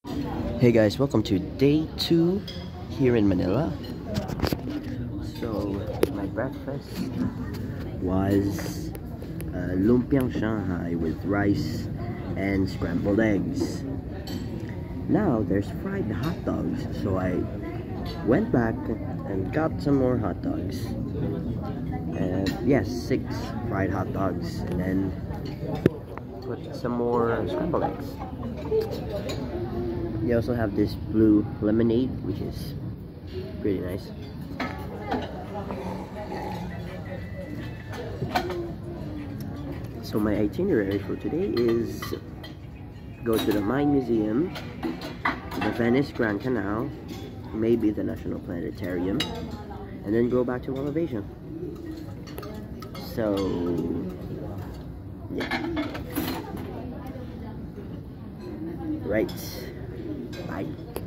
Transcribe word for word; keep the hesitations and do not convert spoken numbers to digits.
Hey guys, welcome to day two here in Manila. So my breakfast was uh, lumpiang Shanghai with rice and scrambled eggs. Now there's fried hot dogs, so I went back and got some more hot dogs. And yes, six fried hot dogs, and then put some more scrambled eggs. They also have this blue lemonade, which is pretty nice. So my itinerary for today is go to the Mine Museum, the Venice Grand Canal, maybe the National Planetarium, and then go back to Elevation. So yeah, right. Bye.